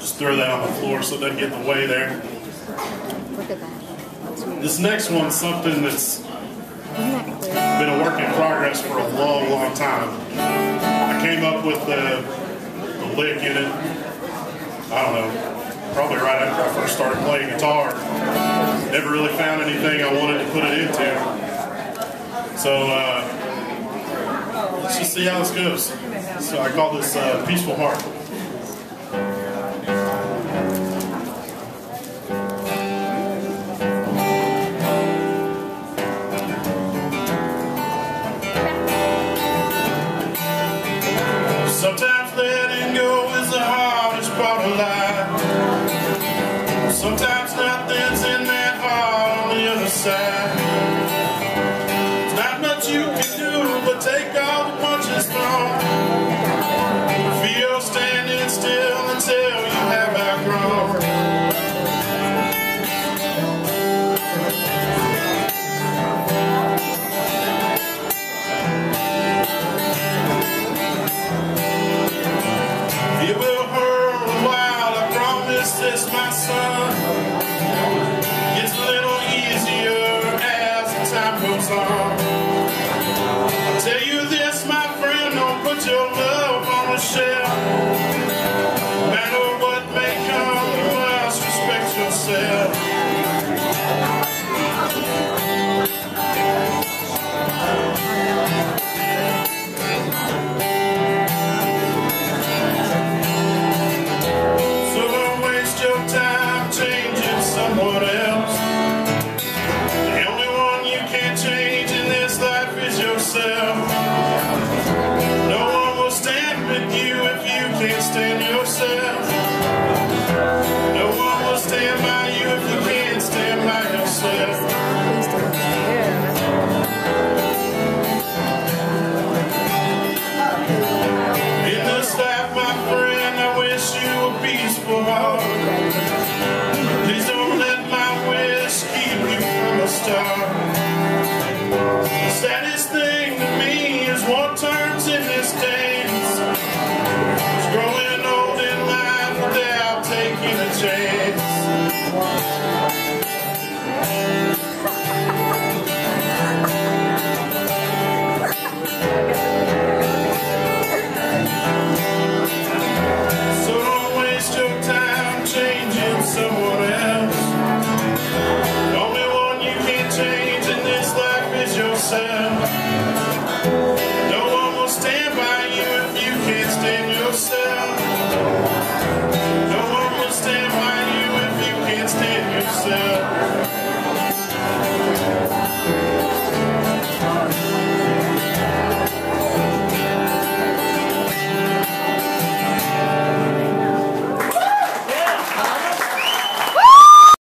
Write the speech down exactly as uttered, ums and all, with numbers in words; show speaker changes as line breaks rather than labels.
Just throw that on the floor so it doesn't get in the way there.
Look at that.
This next one's something that's been a work in progress for a long, long time. I came up with the, the lick in it, I don't know, probably right after I first started playing guitar. Never really found anything I wanted to put it into. So uh, let's just see how this goes. So I call this uh, Peaceful Heart.